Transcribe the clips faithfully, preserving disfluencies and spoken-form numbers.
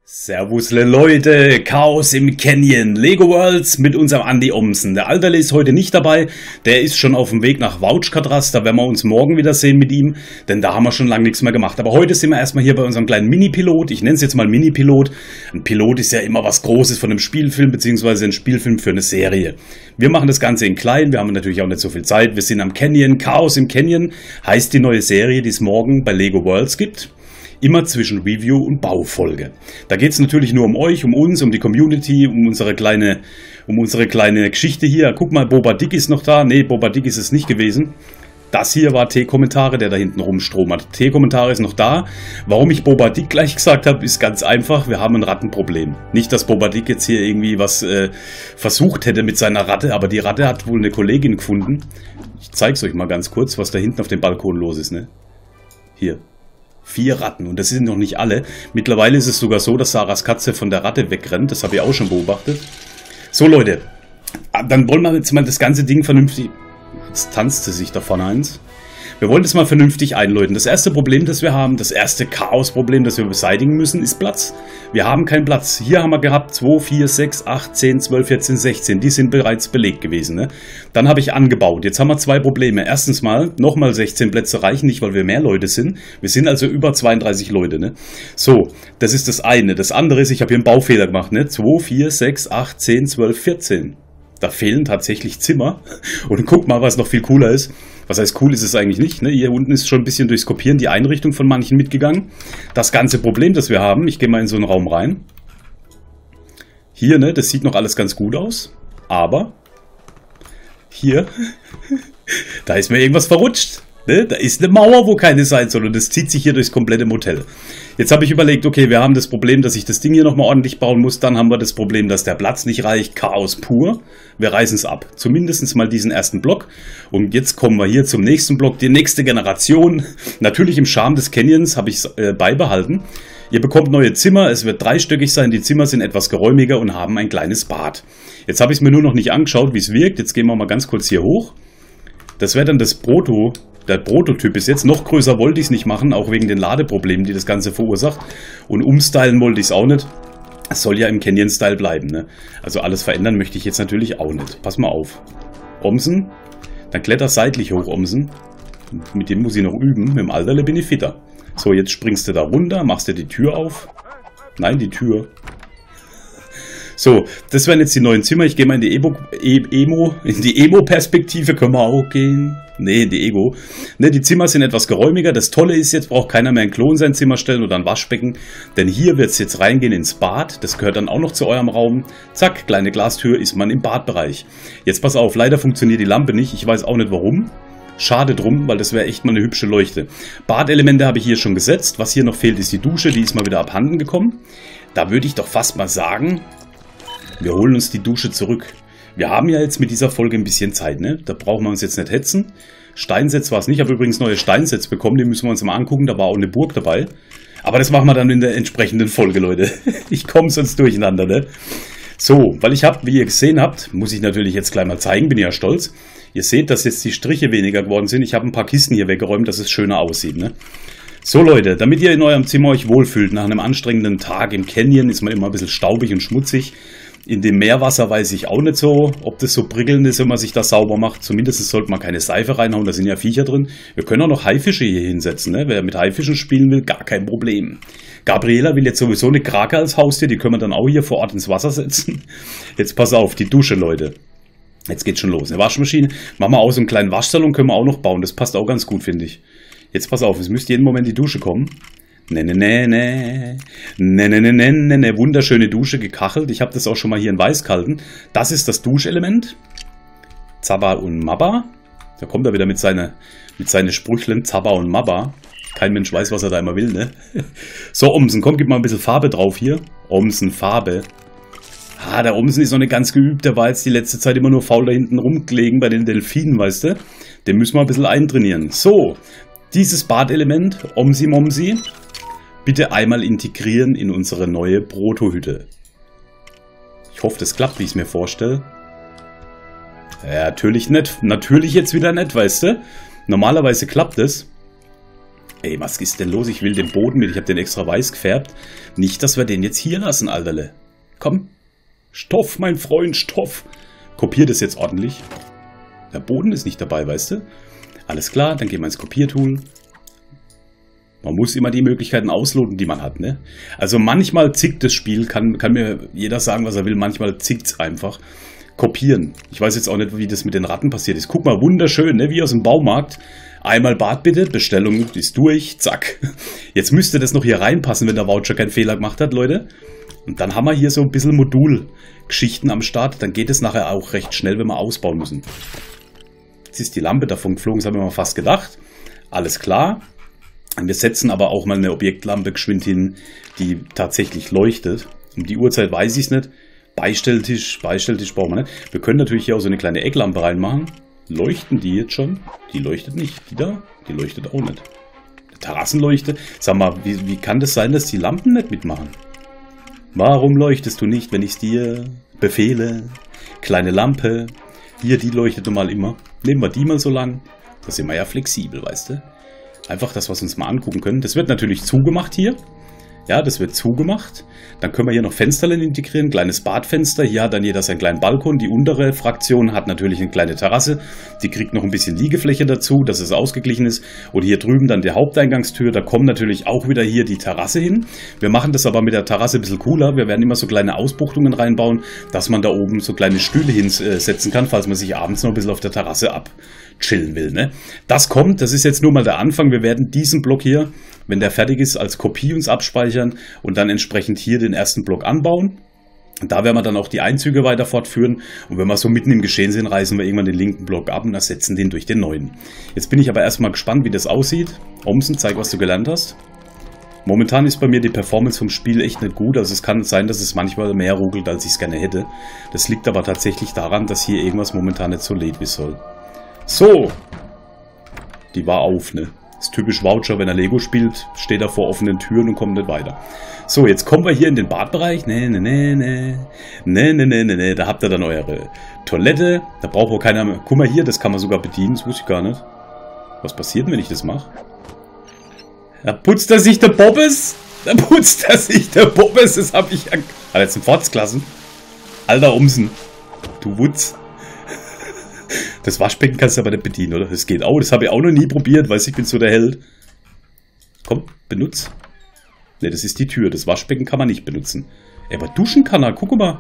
Servusle Leute, Chaos im Canyon, Lego Worlds mit unserem Andi Omsen. Der Alterle ist heute nicht dabei, der ist schon auf dem Weg nach Vouchkatras, da werden wir uns morgen wieder sehen mit ihm, denn da haben wir schon lange nichts mehr gemacht. Aber heute sind wir erstmal hier bei unserem kleinen Mini-Pilot, ich nenne es jetzt mal Mini-Pilot. Ein Pilot ist ja immer was Großes von einem Spielfilm, beziehungsweise ein Spielfilm für eine Serie. Wir machen das Ganze in klein, wir haben natürlich auch nicht so viel Zeit, wir sind am Canyon, Chaos im Canyon heißt die neue Serie, die es morgen bei Lego Worlds gibt. Immer zwischen Review und Baufolge. Da geht es natürlich nur um euch, um uns, um die Community, um unsere kleine, um unsere kleine Geschichte hier. Guck mal, Boba Dick ist noch da. Nee, Boba Dick ist es nicht gewesen. Das hier war T-Kommentare, der da hinten rumstromert. T-Kommentare ist noch da. Warum ich Boba Dick gleich gesagt habe, ist ganz einfach. Wir haben ein Rattenproblem. Nicht, dass Boba Dick jetzt hier irgendwie was äh, versucht hätte mit seiner Ratte, aber die Ratte hat wohl eine Kollegin gefunden. Ich zeige es euch mal ganz kurz, was da hinten auf dem Balkon los ist. Ne? Hier. Vier Ratten und das sind noch nicht alle. Mittlerweile ist es sogar so, dass Sarahs Katze von der Ratte wegrennt. Das habe ich auch schon beobachtet. So Leute, dann wollen wir jetzt mal das ganze Ding vernünftig... Jetzt tanzt sie sich davon eins. Wir wollen das mal vernünftig einläuten. Das erste Problem, das wir haben, das erste Chaos-Problem, das wir beseitigen müssen, ist Platz. Wir haben keinen Platz. Hier haben wir gehabt zwei, vier, sechs, acht, zehn, zwölf, vierzehn, sechzehn. Die sind bereits belegt gewesen. Ne? Dann habe ich angebaut. Jetzt haben wir zwei Probleme. Erstens mal, nochmal sechzehn Plätze reichen nicht, weil wir mehr Leute sind. Wir sind also über zweiunddreißig Leute. Ne? So, das ist das eine. Das andere ist, ich habe hier einen Baufehler gemacht. Ne? zwei, vier, sechs, acht, zehn, zwölf, vierzehn. Da fehlen tatsächlich Zimmer. Und guck mal, was noch viel cooler ist. Was heißt cool ist es eigentlich nicht. Ne? Hier unten ist schon ein bisschen durchs Kopieren die Einrichtung von manchen mitgegangen. Das ganze Problem, das wir haben, ich gehe mal in so einen Raum rein. Hier, ne, das sieht noch alles ganz gut aus. Aber hier, da ist mir irgendwas verrutscht. Ne? Da ist eine Mauer, wo keine sein soll. Und das zieht sich hier durchs komplette Motel. Jetzt habe ich überlegt, okay, wir haben das Problem, dass ich das Ding hier nochmal ordentlich bauen muss. Dann haben wir das Problem, dass der Platz nicht reicht. Chaos pur. Wir reißen es ab. Zumindest mal diesen ersten Block. Und jetzt kommen wir hier zum nächsten Block. Die nächste Generation. Natürlich im Charme des Canyons habe ich es äh, beibehalten. Ihr bekommt neue Zimmer. Es wird dreistöckig sein. Die Zimmer sind etwas geräumiger und haben ein kleines Bad. Jetzt habe ich es mir nur noch nicht angeschaut, wie es wirkt. Jetzt gehen wir mal ganz kurz hier hoch. Das wäre dann das Proto... Der Prototyp ist jetzt noch größer, wollte ich es nicht machen, auch wegen den Ladeproblemen, die das Ganze verursacht. Und umstylen wollte ich es auch nicht. Es soll ja im Canyon-Style bleiben. Ne? Also alles verändern möchte ich jetzt natürlich auch nicht. Pass mal auf. Omsen, dann kletter seitlich hoch, Omsen. Mit dem muss ich noch üben. Mit dem Alterle bin ich fitter. So, jetzt springst du da runter, machst du die Tür auf. Nein, die Tür. So, das wären jetzt die neuen Zimmer. Ich gehe mal in die Emo, e Emo, in die Emo-Perspektive. Können wir auch gehen? Nee, in die Ego. Ne, die Zimmer sind etwas geräumiger. Das Tolle ist, jetzt braucht keiner mehr ein Klo in sein Zimmer stellen oder ein Waschbecken. Denn hier wird es jetzt reingehen ins Bad. Das gehört dann auch noch zu eurem Raum. Zack, kleine Glastür, ist man im Badbereich. Jetzt pass auf, leider funktioniert die Lampe nicht. Ich weiß auch nicht warum. Schade drum, weil das wäre echt mal eine hübsche Leuchte. Badelemente habe ich hier schon gesetzt. Was hier noch fehlt, ist die Dusche. Die ist mal wieder abhanden gekommen. Da würde ich doch fast mal sagen... Wir holen uns die Dusche zurück. Wir haben ja jetzt mit dieser Folge ein bisschen Zeit, ne? Da brauchen wir uns jetzt nicht hetzen. Steinsetz war es nicht. Ich habe übrigens neue Steinsetz bekommen. Die müssen wir uns mal angucken. Da war auch eine Burg dabei. Aber das machen wir dann in der entsprechenden Folge, Leute. Ich komme sonst durcheinander, ne? So, weil ich habe, wie ihr gesehen habt, muss ich natürlich jetzt gleich mal zeigen. Bin ja stolz. Ihr seht, dass jetzt die Striche weniger geworden sind. Ich habe ein paar Kisten hier weggeräumt, dass es schöner aussieht, ne? So Leute, damit ihr in eurem Zimmer euch wohlfühlt, nach einem anstrengenden Tag im Canyon ist man immer ein bisschen staubig und schmutzig. In dem Meerwasser weiß ich auch nicht so, ob das so prickelnd ist, wenn man sich das sauber macht. Zumindest sollte man keine Seife reinhauen, da sind ja Viecher drin. Wir können auch noch Haifische hier hinsetzen, ne? Wer mit Haifischen spielen will, gar kein Problem. Gabriela will jetzt sowieso eine Krake als Haustier, die können wir dann auch hier vor Ort ins Wasser setzen. Jetzt pass auf, die Dusche, Leute. Jetzt geht's schon los. Eine Waschmaschine, machen wir auch so einen kleinen Waschsalon, können wir auch noch bauen. Das passt auch ganz gut, finde ich. Jetzt pass auf, es müsste jeden Moment die Dusche kommen. Ne, ne, ne, ne, ne, ne, ne, ne, ne, ne, wunderschöne Dusche, gekachelt. Ich habe das auch schon mal hier in weiß gehalten. Das ist das Duschelement. Zabba und Mabba. Da kommt er wieder mit seinen mit seine Sprüchlen. Zabba und Mabba. Kein Mensch weiß, was er da immer will, ne? So, Omsen, komm, gib mal ein bisschen Farbe drauf hier. Omsen, Farbe. Ah, der Omsen ist noch nicht ganz geübt. Der war jetzt die letzte Zeit immer nur faul da hinten rumgelegen bei den Delfinen, weißt du? Den müssen wir ein bisschen eintrainieren. So, dieses Badelement, Omsi Momsi, bitte einmal integrieren in unsere neue Protohütte. Ich hoffe, das klappt, wie ich es mir vorstelle. Ja, natürlich nicht. Natürlich jetzt wieder nicht, weißt du? Normalerweise klappt es. Ey, was ist denn los? Ich will den Boden mit. Ich habe den extra weiß gefärbt. Nicht, dass wir den jetzt hier lassen, Alterle. Komm. Stoff, mein Freund, Stoff. Kopier das jetzt ordentlich. Der Boden ist nicht dabei, weißt du? Alles klar, dann gehen wir ins Kopiertool. Man muss immer die Möglichkeiten ausloten, die man hat, ne? Also manchmal zickt das Spiel, kann, kann mir jeder sagen, was er will. Manchmal zickt es einfach. Kopieren. Ich weiß jetzt auch nicht, wie das mit den Ratten passiert ist. Guck mal, wunderschön, ne? Wie aus dem Baumarkt. Einmal Bad bitte, Bestellung ist durch, zack. Jetzt müsste das noch hier reinpassen, wenn der Voucher keinen Fehler gemacht hat, Leute. Und dann haben wir hier so ein bisschen Modulgeschichten am Start. Dann geht es nachher auch recht schnell, wenn wir ausbauen müssen. Jetzt ist die Lampe davon geflogen, das haben wir mal fast gedacht. Alles klar. Wir setzen aber auch mal eine Objektlampe geschwind hin, die tatsächlich leuchtet. Um die Uhrzeit weiß ich es nicht. Beistelltisch, Beistelltisch brauchen wir nicht. Wir können natürlich hier auch so eine kleine Ecklampe reinmachen. Leuchten die jetzt schon? Die leuchtet nicht. Die da? Die leuchtet auch nicht. Eine Terrassenleuchte. Sag mal, wie, wie kann das sein, dass die Lampen nicht mitmachen? Warum leuchtest du nicht, wenn ich es dir befehle? Kleine Lampe. Hier, die leuchtet mal immer. Nehmen wir die mal so lang. Da sind wir ja flexibel, weißt du? Einfach das, was wir uns mal angucken können. Das wird natürlich zugemacht hier. Ja, das wird zugemacht. Dann können wir hier noch Fensterchen integrieren. Kleines Badfenster. Hier hat dann jeder seinen kleinen Balkon. Die untere Fraktion hat natürlich eine kleine Terrasse. Die kriegt noch ein bisschen Liegefläche dazu, dass es ausgeglichen ist. Und hier drüben dann die Haupteingangstür. Da kommt natürlich auch wieder hier die Terrasse hin. Wir machen das aber mit der Terrasse ein bisschen cooler. Wir werden immer so kleine Ausbuchtungen reinbauen, dass man da oben so kleine Stühle hinsetzen kann, falls man sich abends noch ein bisschen auf der Terrasse abchillen will. Ne? Das kommt. Das ist jetzt nur mal der Anfang. Wir werden diesen Block hier, wenn der fertig ist, als Kopie uns abspeichern und dann entsprechend hier den ersten Block anbauen. Und da werden wir dann auch die Einzüge weiter fortführen. Und wenn wir so mitten im Geschehen sind, reißen wir irgendwann den linken Block ab und ersetzen den durch den neuen. Jetzt bin ich aber erstmal gespannt, wie das aussieht. Omsen, zeig, was du gelernt hast. Momentan ist bei mir die Performance vom Spiel echt nicht gut. Also es kann sein, dass es manchmal mehr ruckelt, als ich es gerne hätte. Das liegt aber tatsächlich daran, dass hier irgendwas momentan nicht so lädt, wie es soll. So. Die war auf, ne? Das ist typisch Voucher, wenn er Lego spielt, steht er vor offenen Türen und kommt nicht weiter. So, jetzt kommen wir hier in den Badbereich. Ne, ne, ne, ne. Ne, ne, ne, ne, ne. Da habt ihr dann eure Toilette. Da braucht wohl keiner mehr. Guck mal hier, das kann man sogar bedienen. Das wusste ich gar nicht. Was passiert denn, wenn ich das mache? Da putzt er sich der Bobbes. Da putzt er sich der Bobbes. Das habe ich ja... Hat er jetzt einen Fortsklassen? Alter Umsen. Du Wutz. Das Waschbecken kannst du aber nicht bedienen, oder? Das geht auch. Das habe ich auch noch nie probiert, weil ich bin so der Held. Komm, benutz. Ne, das ist die Tür. Das Waschbecken kann man nicht benutzen. Aber duschen kann er. Guck mal.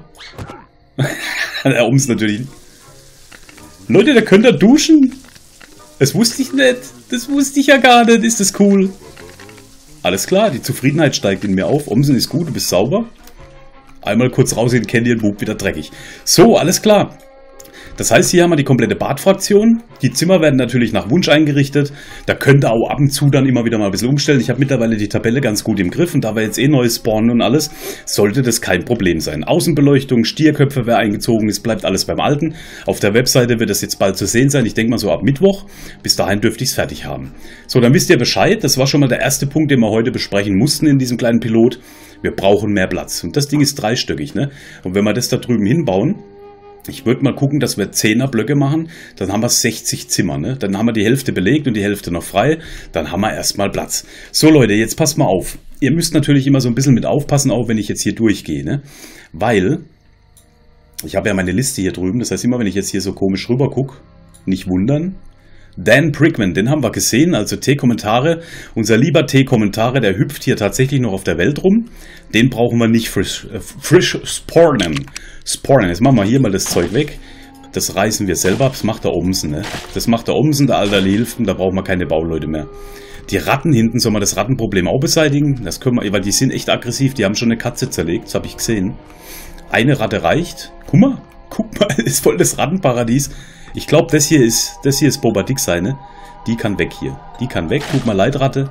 Der Ums natürlich. Leute, da könnt ihr duschen. Das wusste ich nicht. Das wusste ich ja gar nicht. Ist das cool. Alles klar, die Zufriedenheit steigt in mir auf. Omsen ist gut, du bist sauber. Einmal kurz raus in den Candy und Bub, wieder dreckig. So, alles klar. Das heißt, hier haben wir die komplette Badfraktion. Die Zimmer werden natürlich nach Wunsch eingerichtet. Da könnt ihr auch ab und zu dann immer wieder mal ein bisschen umstellen. Ich habe mittlerweile die Tabelle ganz gut im Griff und da wir jetzt eh neu spawnen und alles, sollte das kein Problem sein. Außenbeleuchtung, Stierköpfe, wer eingezogen ist, bleibt alles beim Alten. Auf der Webseite wird das jetzt bald zu sehen sein. Ich denke mal so ab Mittwoch. Bis dahin dürfte ich es fertig haben. So, dann wisst ihr Bescheid. Das war schon mal der erste Punkt, den wir heute besprechen mussten in diesem kleinen Pilot. Wir brauchen mehr Platz. Und das Ding ist dreistöckig, ne? Und wenn wir das da drüben hinbauen, ich würde mal gucken, dass wir zehner Blöcke machen, dann haben wir sechzig Zimmer, ne? Dann haben wir die Hälfte belegt und die Hälfte noch frei, dann haben wir erstmal Platz. So Leute, jetzt passt mal auf. Ihr müsst natürlich immer so ein bisschen mit aufpassen, auch wenn ich jetzt hier durchgehe, ne? Weil, ich habe ja meine Liste hier drüben, das heißt immer, wenn ich jetzt hier so komisch rüber gucke, nicht wundern. Dan Prickman, den haben wir gesehen, also T-Kommentare. Unser lieber T-Kommentare, der hüpft hier tatsächlich noch auf der Welt rum. Den brauchen wir nicht frisch, äh, frisch spawnen. Spawnen. Jetzt machen wir hier mal das Zeug weg. Das reißen wir selber ab. Das macht der Omsen, ne? Das macht der Omsen, der Alter hilft, da brauchen wir keine Bauleute mehr. Die Ratten hinten, soll man das Rattenproblem auch beseitigen? Das können wir, weil die sind echt aggressiv. Die haben schon eine Katze zerlegt, das habe ich gesehen. Eine Ratte reicht. Guck mal, guck mal, ist voll das Rattenparadies. Ich glaube, das hier ist, das hier ist Boba Dick seine. Die kann weg hier. Die kann weg. Tut mal leid, Ratte.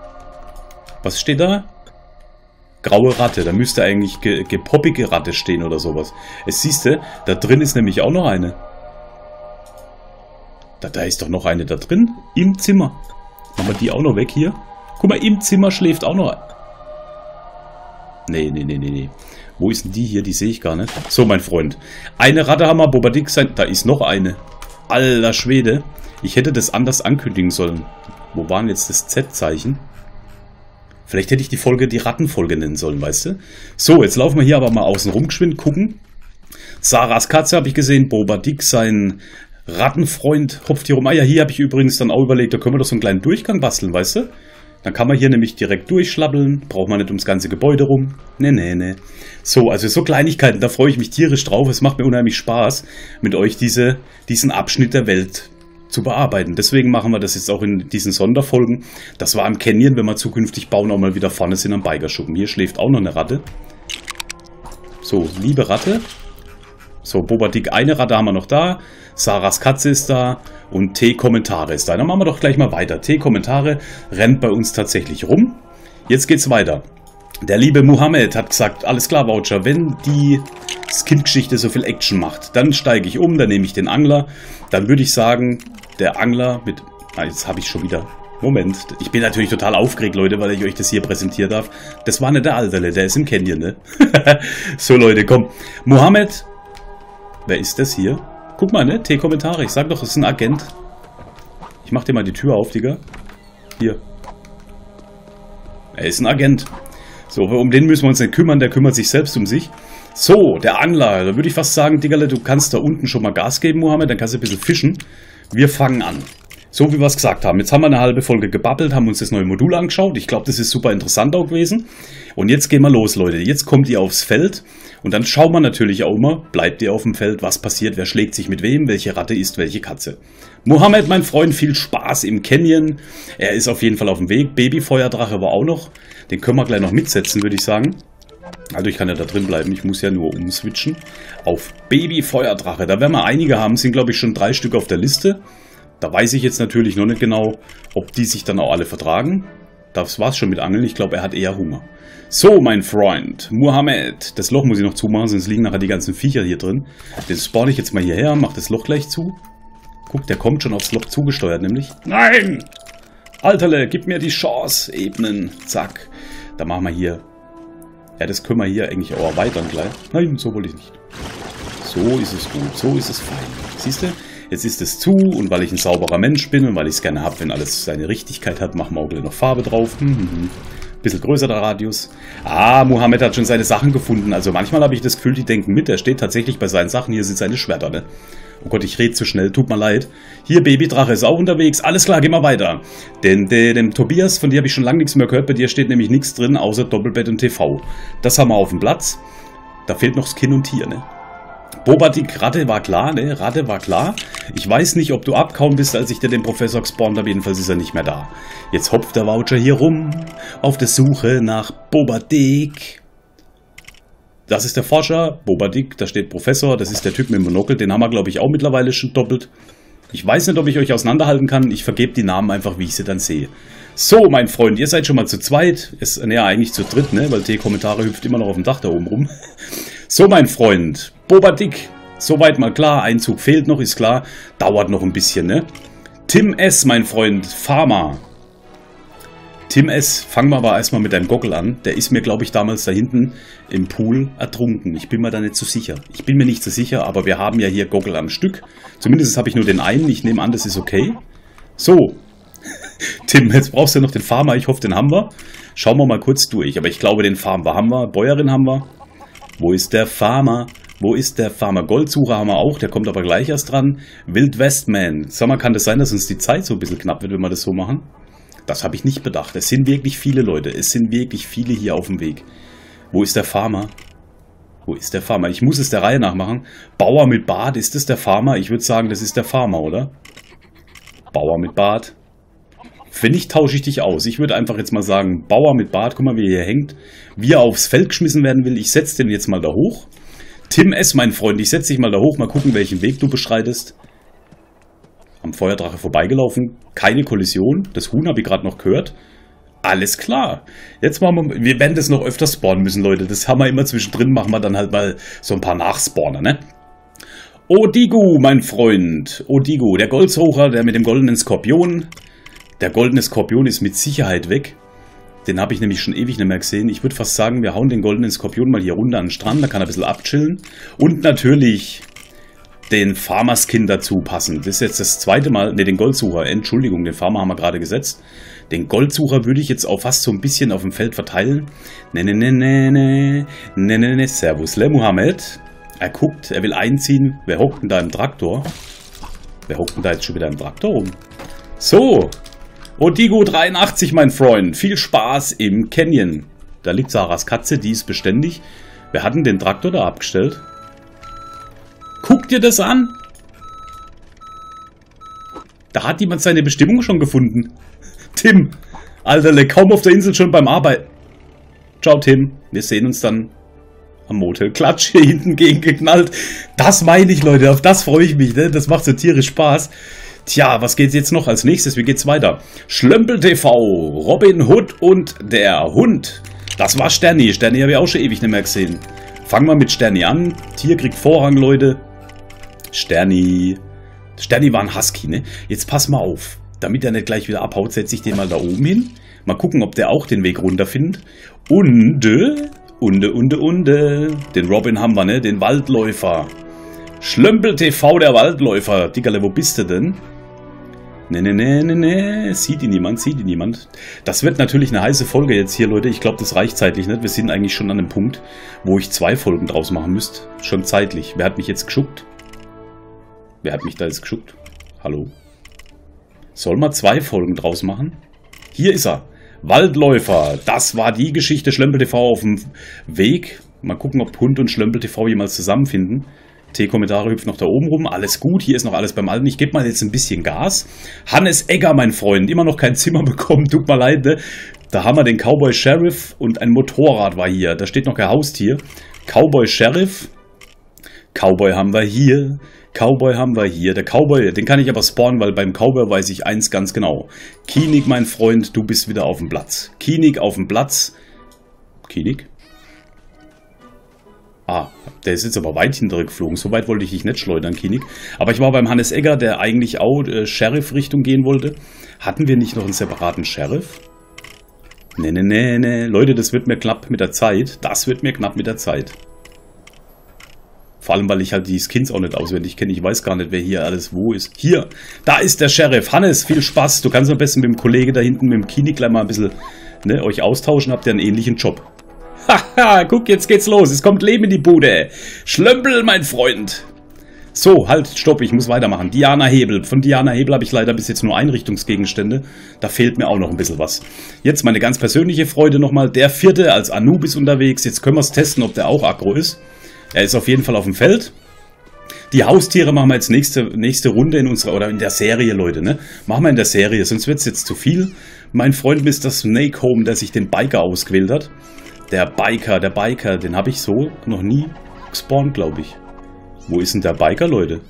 Was steht da? Graue Ratte. Da müsste eigentlich ge gepoppige Ratte stehen oder sowas. Es siehst du, da drin ist nämlich auch noch eine. Da, da ist doch noch eine da drin. Im Zimmer. Machen wir die auch noch weg hier. Guck mal, im Zimmer schläft auch noch. Nee, nee, nee, nee, nee. Wo ist denn die hier? Die sehe ich gar nicht. So, mein Freund. Eine Ratte haben wir, Boba Dick sein. Da ist noch eine. Alter Schwede. Ich hätte das anders ankündigen sollen. Wo war denn jetzt das Z-Zeichen? Vielleicht hätte ich die Folge die Rattenfolge nennen sollen, weißt du? So, jetzt laufen wir hier aber mal außen rum geschwind, gucken. Sarahs Katze habe ich gesehen, Boba Dick, sein Rattenfreund, hopft hier rum. Ah ja, hier habe ich übrigens dann auch überlegt, da können wir doch so einen kleinen Durchgang basteln, weißt du? Dann kann man hier nämlich direkt durchschlabbeln, braucht man nicht ums ganze Gebäude rum. Ne, ne, ne. So, also so Kleinigkeiten, da freue ich mich tierisch drauf. Es macht mir unheimlich Spaß, mit euch diese, diesen Abschnitt der Welt zu bearbeiten. Deswegen machen wir das jetzt auch in diesen Sonderfolgen. Das war im Canyon, wenn wir zukünftig bauen, auch mal wieder vorne sind am Bikerschuppen. Hier schläft auch noch eine Ratte. So, liebe Ratte. So, Boba Dick, eine Ratte haben wir noch da. Sarahs Katze ist da. Und T-Kommentare ist da. Dann machen wir doch gleich mal weiter. T-Kommentare rennt bei uns tatsächlich rum. Jetzt geht's weiter. Der liebe Mohammed hat gesagt, alles klar, Voucher, wenn die Skin-Geschichte so viel Action macht, dann steige ich um, dann nehme ich den Angler. Dann würde ich sagen, der Angler mit... Ah, jetzt habe ich schon wieder... Moment, ich bin natürlich total aufgeregt, Leute, weil ich euch das hier präsentieren darf. Das war nicht der Alterle, der ist im Canyon, ne? So, Leute, komm. Mohammed, wer ist das hier? Guck mal, ne? T-Kommentare. Ich sag doch, es ist ein Agent. Ich mach dir mal die Tür auf, Digga. Hier. Er ist ein Agent. So, um den müssen wir uns nicht kümmern. Der kümmert sich selbst um sich. So, der Angler. Da würde ich fast sagen, Digga, du kannst da unten schon mal Gas geben, Mohammed. Dann kannst du ein bisschen fischen. Wir fangen an. So wie wir es gesagt haben. Jetzt haben wir eine halbe Folge gebabbelt, haben uns das neue Modul angeschaut. Ich glaube, das ist super interessant auch gewesen. Und jetzt gehen wir los, Leute. Jetzt kommt ihr aufs Feld. Und dann schauen wir natürlich auch immer, bleibt ihr auf dem Feld, was passiert, wer schlägt sich mit wem, welche Ratte isst welche Katze. Mohammed, mein Freund, viel Spaß im Canyon. Er ist auf jeden Fall auf dem Weg. Babyfeuerdrache war auch noch. Den können wir gleich noch mitsetzen, würde ich sagen. Also ich kann ja da drin bleiben, ich muss ja nur umswitchen. Auf Babyfeuerdrache. Da werden wir einige haben, sind glaube ich schon drei Stück auf der Liste. Da weiß ich jetzt natürlich noch nicht genau, ob die sich dann auch alle vertragen. Das war's schon mit Angeln. Ich glaube, er hat eher Hunger. So, mein Freund, Mohammed. Das Loch muss ich noch zumachen, sonst liegen nachher die ganzen Viecher hier drin. Den spawn ich jetzt mal hierher, mach das Loch gleich zu. Guck, der kommt schon aufs Loch zugesteuert, nämlich. Nein! Alterle, gib mir die Chance. Ebnen. Zack. Da machen wir hier. Ja, das können wir hier eigentlich auch erweitern gleich. Nein, so wollte ich nicht. So ist es gut. So ist es fein. Siehst du? Jetzt ist es zu und weil ich ein sauberer Mensch bin und weil ich es gerne habe, wenn alles seine Richtigkeit hat, machen wir auch gleich noch Farbe drauf. Mhm. Bisschen größer der Radius. Ah, Mohammed hat schon seine Sachen gefunden. Also manchmal habe ich das Gefühl, die denken mit. Er steht tatsächlich bei seinen Sachen. Hier sind seine Schwerter, ne? Oh Gott, ich rede zu schnell. Tut mir leid. Hier, Babydrache ist auch unterwegs. Alles klar, gehen wir weiter. Denn dem, dem Tobias, von dir habe ich schon lange nichts mehr gehört. Bei dir steht nämlich nichts drin, außer Doppelbett und T V. Das haben wir auf dem Platz. Da fehlt noch Skin und Tier, ne? Boba Dick, Ratte war klar, ne? Ratte war klar. Ich weiß nicht, ob du abkauen bist, als ich dir den Professor gespawnt habe. Jedenfalls ist er nicht mehr da. Jetzt hopft der Voucher hier rum, auf der Suche nach Boba Dick. Das ist der Forscher, Boba Dick, da steht Professor. Das ist der Typ mit dem Monokel. Den haben wir, glaube ich, auch mittlerweile schon doppelt. Ich weiß nicht, ob ich euch auseinanderhalten kann. Ich vergebe die Namen einfach, wie ich sie dann sehe. So, mein Freund, ihr seid schon mal zu zweit. Ist, naja, eigentlich zu dritt, ne? Weil T-Kommentare hüpft immer noch auf dem Dach da oben rum. So, mein Freund, Boba Dick. Soweit mal klar. Ein Zug fehlt noch, ist klar. Dauert noch ein bisschen, ne? Tim S., mein Freund, Farmer. Tim S., fangen wir aber erstmal mit deinem Gockel an. Der ist mir, glaube ich, damals da hinten im Pool ertrunken. Ich bin mir da nicht so sicher. Ich bin mir nicht so sicher, aber wir haben ja hier Gockel am Stück. Zumindest habe ich nur den einen. Ich nehme an, das ist okay. So. Tim, jetzt brauchst du noch den Farmer. Ich hoffe, den haben wir. Schauen wir mal kurz durch. Aber ich glaube, den Farmer haben wir. Bäuerin haben wir. Wo ist der Farmer? Wo ist der Farmer? Goldsucher haben wir auch. Der kommt aber gleich erst dran. Wild Westman. Sag mal, kann das sein, dass uns die Zeit so ein bisschen knapp wird, wenn wir das so machen? Das habe ich nicht bedacht. Es sind wirklich viele Leute. Es sind wirklich viele hier auf dem Weg. Wo ist der Farmer? Wo ist der Farmer? Ich muss es der Reihe nach machen. Bauer mit Bart. Ist das der Farmer? Ich würde sagen, das ist der Farmer, oder? Bauer mit Bart. Wenn nicht, tausche ich dich aus. Ich würde einfach jetzt mal sagen, Bauer mit Bart. Guck mal, wie er hier hängt. Wie er aufs Feld geschmissen werden will. Ich setze den jetzt mal da hoch. Tim S., mein Freund. Ich setze dich mal da hoch. Mal gucken, welchen Weg du beschreitest. Am Feuerdrache vorbeigelaufen. Keine Kollision. Das Huhn habe ich gerade noch gehört. Alles klar. Jetzt machen wir... Wir werden das noch öfter spawnen müssen, Leute. Das haben wir immer zwischendrin. Machen wir dann halt mal so ein paar Nachspawner, ne? Odigu, mein Freund. Odigu, der Goldsucher, der mit dem goldenen Skorpion. Der goldene Skorpion ist mit Sicherheit weg. Den habe ich nämlich schon ewig nicht mehr gesehen. Ich würde fast sagen, wir hauen den goldenen Skorpion mal hier runter an den Strand. Da kann er ein bisschen abchillen. Und natürlich den Farmer-Skin dazu passen. Das ist jetzt das zweite Mal, ne, den Goldsucher, Entschuldigung, den Farmer haben wir gerade gesetzt. Den Goldsucher würde ich jetzt auch fast so ein bisschen auf dem Feld verteilen. Ne, ne, ne, ne, ne, ne, ne, ne, Servus, Le Mohammed. Er guckt, er will einziehen. Wer hockt denn da im Traktor? Wer hockt denn da jetzt schon wieder im Traktor rum? So, Odigo dreiundachtzig, mein Freund. Viel Spaß im Canyon. Da liegt Sarahs Katze, die ist beständig. Wer hat denn den Traktor da abgestellt? Guck dir das an. Da hat jemand seine Bestimmung schon gefunden. Tim, Alter, kaum auf der Insel schon beim Arbeiten. Ciao, Tim. Wir sehen uns dann am Motel. Klatsch, hier hinten gegen geknallt. Das meine ich, Leute. Auf das freue ich mich. Ne? Das macht so tierisch Spaß. Tja, was geht jetzt noch als nächstes? Wie geht's weiter? Schlömpel T V, Robin Hood und der Hund. Das war Sterni. Sterni habe ich auch schon ewig nicht mehr gesehen. Fangen wir mit Sterni an. Tier kriegt Vorrang, Leute. Sterni. Sterni war ein Husky, ne? Jetzt pass mal auf. Damit er nicht gleich wieder abhaut, setze ich den mal da oben hin. Mal gucken, ob der auch den Weg runter findet. Und, unde, unde, unde. Den Robin haben wir, ne? Den Waldläufer. Schlömpel T V, der Waldläufer. Diggerle, wo bist du denn? Ne, ne, ne, ne, ne. Sieht ihn niemand, sieht ihn niemand. Das wird natürlich eine heiße Folge jetzt hier, Leute. Ich glaube, das reicht zeitlich nicht. Wir sind eigentlich schon an einem Punkt, wo ich zwei Folgen draus machen müsste. Schon zeitlich. Wer hat mich jetzt geschuckt? Wer hat mich da jetzt geschuckt? Hallo? Soll man zwei Folgen draus machen? Hier ist er. Waldläufer. Das war die Geschichte Schlömpel T V auf dem Weg. Mal gucken, ob Hund und Schlömpel T V jemals zusammenfinden. T-Kommentare hüpft noch da oben rum. Alles gut, hier ist noch alles beim Alten. Ich gebe mal jetzt ein bisschen Gas. Hannes Egger, mein Freund. Immer noch kein Zimmer bekommen. Tut mir leid, ne? Da haben wir den Cowboy Sheriff und ein Motorrad war hier. Da steht noch kein Haustier. Cowboy Sheriff. Cowboy haben wir hier. Cowboy haben wir hier. Der Cowboy, den kann ich aber spawnen, weil beim Cowboy weiß ich eins ganz genau. Kienig, mein Freund, du bist wieder auf dem Platz. Kienig auf dem Platz. Kienig? Ah, der ist jetzt aber weit hinterher geflogen. So weit wollte ich dich nicht schleudern, Kienig. Aber ich war beim Hannes Egger, der eigentlich auch äh, Sheriff-Richtung gehen wollte. Hatten wir nicht noch einen separaten Sheriff? Ne, ne, ne, ne. Leute, das wird mir knapp mit der Zeit. Das wird mir knapp mit der Zeit. Vor allem, weil ich halt die Skins auch nicht auswendig kenne. Ich weiß gar nicht, wer hier alles wo ist. Hier, da ist der Sheriff. Hannes, viel Spaß. Du kannst am besten mit dem Kollegen da hinten, mit dem Kienig, gleich mal ein bisschen ne, euch austauschen. Habt ihr einen ähnlichen Job. Haha, guck, jetzt geht's los. Es kommt Leben in die Bude. Schlömpel, mein Freund. So, halt, stopp, ich muss weitermachen. Diana Hebel. Von Diana Hebel habe ich leider bis jetzt nur Einrichtungsgegenstände. Da fehlt mir auch noch ein bisschen was. Jetzt meine ganz persönliche Freude nochmal. Der vierte als Anubis unterwegs. Jetzt können wir es testen, ob der auch aggro ist. Er ist auf jeden Fall auf dem Feld. Die Haustiere machen wir jetzt nächste, nächste Runde in unserer, oder in der Serie, Leute, ne? Machen wir in der Serie, sonst wird es jetzt zu viel. Mein Freund Mister Snake Home, der sich den Biker ausgewählt hat. Der Biker, der Biker, den habe ich so noch nie gespawnt, glaube ich. Wo ist denn der Biker, Leute?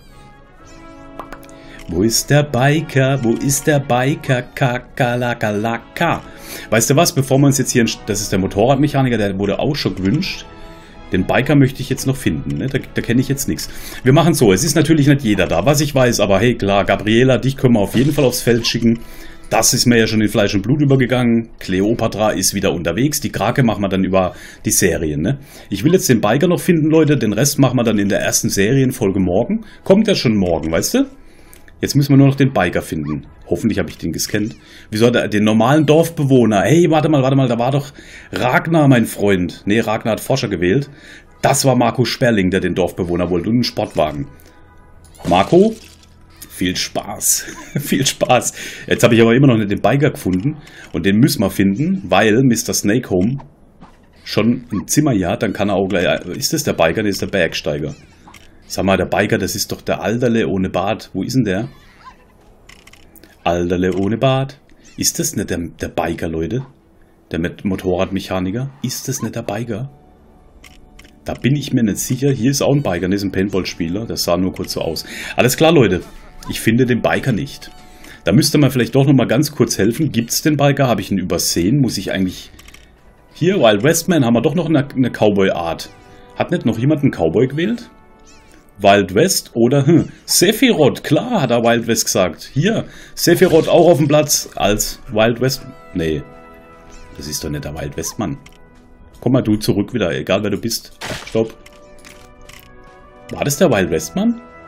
Wo ist der Biker? Wo ist der Biker? Kakalakalaka. Weißt du was, bevor wir uns jetzt hier... Das ist der Motorradmechaniker, der wurde auch schon gewünscht. Den Biker möchte ich jetzt noch finden, ne? Da, da kenne ich jetzt nichts. Wir machen so, es ist natürlich nicht jeder da, was ich weiß, aber hey, klar, Gabriela, dich können wir auf jeden Fall aufs Feld schicken. Das ist mir ja schon in Fleisch und Blut übergegangen. Cleopatra ist wieder unterwegs. Die Krake machen wir dann über die Serien, ne? Ich will jetzt den Biker noch finden, Leute. Den Rest machen wir dann in der ersten Serienfolge morgen. Kommt ja schon morgen, weißt du? Jetzt müssen wir nur noch den Biker finden. Hoffentlich habe ich den gescannt. Wieso hat er den normalen Dorfbewohner? Hey, warte mal, warte mal, da war doch Ragnar, mein Freund. Nee, Ragnar hat Forscher gewählt. Das war Marco Sperling, der den Dorfbewohner wollte und einen Sportwagen. Marco? Viel Spaß. Viel Spaß. Jetzt habe ich aber immer noch nicht den Biker gefunden. Und den müssen wir finden, weil Mister Snake Home schon ein Zimmer hier hat. Dann kann er auch gleich... Ist das der Biker? Das ist der Bergsteiger. Sag mal, der Biker, das ist doch der Alterle ohne Bart. Wo ist denn der? Alterle ohne Bart. Ist das nicht der, der Biker, Leute? Der mit Motorradmechaniker? Ist das nicht der Biker? Da bin ich mir nicht sicher. Hier ist auch ein Biker, das ist ein Paintball-Spieler. Das sah nur kurz so aus. Alles klar, Leute. Ich finde den Biker nicht. Da müsste man vielleicht doch nochmal ganz kurz helfen. Gibt es den Biker? Habe ich ihn übersehen? Muss ich eigentlich... Hier, Wild Westman, haben wir doch noch eine, eine Cowboy-Art. Hat nicht noch jemand einen Cowboy gewählt? Wild West oder hm, Sephiroth, klar, hat er Wild West gesagt. Hier, Sephiroth auch auf dem Platz als Wild West. Nee, das ist doch nicht der Wild West, Mann. Komm mal du zurück wieder, egal wer du bist. Stopp. War das der Wild West, Mann?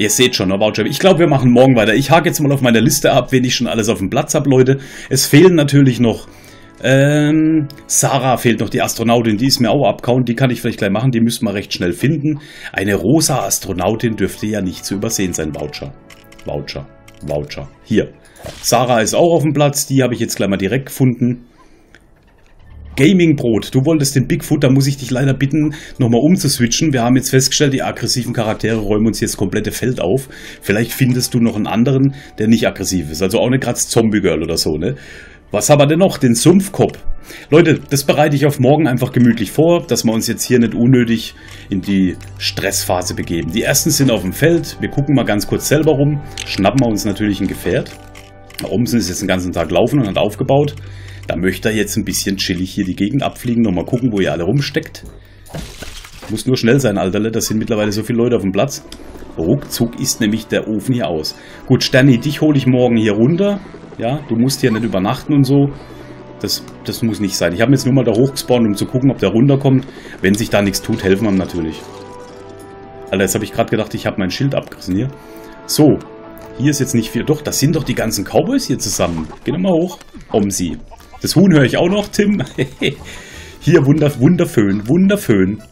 Ihr seht schon, Voucher. Ich glaube, wir machen morgen weiter. Ich hake jetzt mal auf meiner Liste ab, wen ich schon alles auf dem Platz habe, Leute. Es fehlen natürlich noch... Ähm, Sarah fehlt noch, die Astronautin, die ist mir auch abgehauen, die kann ich vielleicht gleich machen, die müssen wir recht schnell finden. Eine rosa Astronautin dürfte ja nicht zu übersehen sein, Voucher. Voucher, Voucher, hier. Sarah ist auch auf dem Platz, die habe ich jetzt gleich mal direkt gefunden. Gaming Brot, du wolltest den Bigfoot, da muss ich dich leider bitten, nochmal umzuswitchen. Wir haben jetzt festgestellt, die aggressiven Charaktere räumen uns jetzt das komplette Feld auf. Vielleicht findest du noch einen anderen, der nicht aggressiv ist, also auch nicht gerade Zombie Girl oder so, ne? Was haben wir denn noch? Den Sumpfkopf. Leute, das bereite ich auf morgen einfach gemütlich vor, dass wir uns jetzt hier nicht unnötig in die Stressphase begeben. Die ersten sind auf dem Feld. Wir gucken mal ganz kurz selber rum. Schnappen wir uns natürlich ein Gefährt. Omsen ist jetzt den ganzen Tag laufen und hat aufgebaut. Da möchte er jetzt ein bisschen chillig hier die Gegend abfliegen. Nochmal gucken, wo ihr alle rumsteckt. Muss nur schnell sein, Alterle. Da sind mittlerweile so viele Leute auf dem Platz. Ruckzuck ist nämlich der Ofen hier aus. Gut, Sterni, dich hole ich morgen hier runter. Ja, du musst hier nicht übernachten und so. Das, das muss nicht sein. Ich habe jetzt nur mal da hochgespawnt, um zu gucken, ob der runterkommt. Wenn sich da nichts tut, helfen wir ihm natürlich. Alter, jetzt habe ich gerade gedacht, ich habe mein Schild abgerissen hier. So, hier ist jetzt nicht viel. Doch, das sind doch die ganzen Cowboys hier zusammen. Geh doch mal hoch. Omsi. Das Huhn höre ich auch noch, Tim. Hier, wunder, wunderföhn, wunderföhn.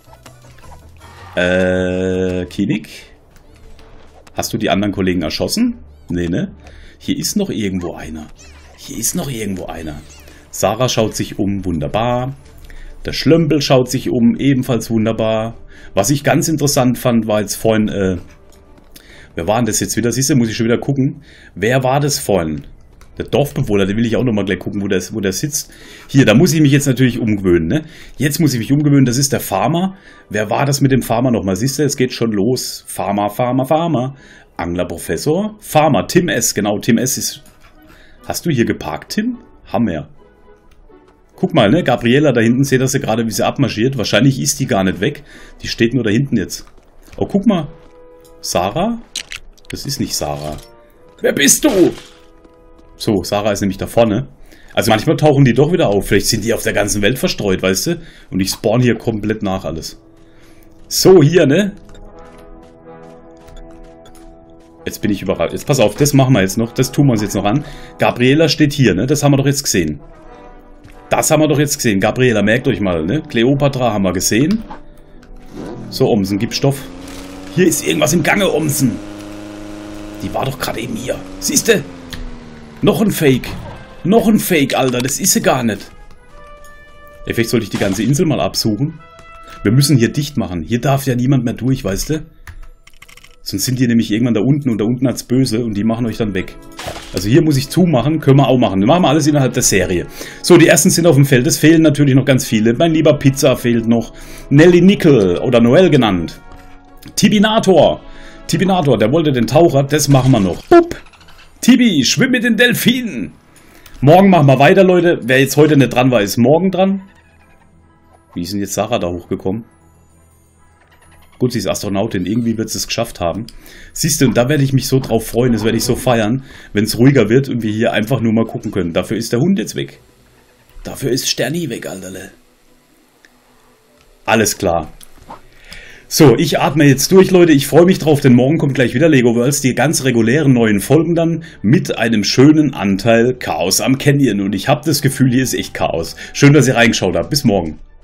Äh, Kinik? Hast du die anderen Kollegen erschossen? Nee, ne? Hier ist noch irgendwo einer. Hier ist noch irgendwo einer. Sarah schaut sich um, wunderbar. Der Schlömpel schaut sich um, ebenfalls wunderbar. Was ich ganz interessant fand, war jetzt vorhin, äh, wer war denn das jetzt wieder? Siehst du, muss ich schon wieder gucken. Wer war das vorhin? Der Dorfbewohner, den will ich auch nochmal gleich gucken, wo der, wo der sitzt. Hier, da muss ich mich jetzt natürlich umgewöhnen, ne? Jetzt muss ich mich umgewöhnen, das ist der Farmer. Wer war das mit dem Farmer nochmal? Siehst du, es geht schon los. Farmer, Farmer, Farmer. Anglerprofessor. Farmer, Tim S. Genau, Tim S. ist... Hast du hier geparkt, Tim? Hammer. Guck mal, ne? Gabriela da hinten, seht ihr sie gerade, wie sie abmarschiert. Wahrscheinlich ist die gar nicht weg. Die steht nur da hinten jetzt. Oh, guck mal. Sarah? Das ist nicht Sarah. Wer bist du? So, Sarah ist nämlich da vorne. Also manchmal tauchen die doch wieder auf. Vielleicht sind die auf der ganzen Welt verstreut, weißt du? Und ich spawn hier komplett nach alles. So, hier, ne? Jetzt bin ich überrascht. Jetzt pass auf, das machen wir jetzt noch. Das tun wir uns jetzt noch an. Gabriela steht hier, ne? Das haben wir doch jetzt gesehen. Das haben wir doch jetzt gesehen. Gabriela, merkt euch mal, ne? Kleopatra haben wir gesehen. So, Omsen, gib Stoff. Hier ist irgendwas im Gange, Omsen. Die war doch gerade eben hier. Siehst du? Noch ein Fake. Noch ein Fake, Alter. Das ist sie gar nicht. Ey, vielleicht sollte ich die ganze Insel mal absuchen. Wir müssen hier dicht machen. Hier darf ja niemand mehr durch, weißt du? Sonst sind die nämlich irgendwann da unten und da unten hat's böse und die machen euch dann weg. Also hier muss ich zumachen, können wir auch machen. Wir machen alles innerhalb der Serie. So, die ersten sind auf dem Feld. Es fehlen natürlich noch ganz viele. Mein lieber Pizza fehlt noch. Nelly Nickel oder Noel genannt. Tibinator. Tibinator, der wollte den Taucher. Das machen wir noch. Bup. Tibi, schwimm mit den Delfinen. Morgen machen wir weiter, Leute. Wer jetzt heute nicht dran war, ist morgen dran. Wie ist denn jetzt Sarah da hochgekommen? Gut, sie ist Astronautin. Irgendwie wird sie es geschafft haben. Siehst du, und da werde ich mich so drauf freuen. Das werde ich so feiern, wenn es ruhiger wird und wir hier einfach nur mal gucken können. Dafür ist der Hund jetzt weg. Dafür ist Sterni weg, Alterle. Alles klar. So, ich atme jetzt durch, Leute. Ich freue mich drauf, denn morgen kommt gleich wieder Lego Worlds. Die ganz regulären neuen Folgen dann mit einem schönen Anteil Chaos am Canyon. Und ich habe das Gefühl, hier ist echt Chaos. Schön, dass ihr reingeschaut habt. Bis morgen.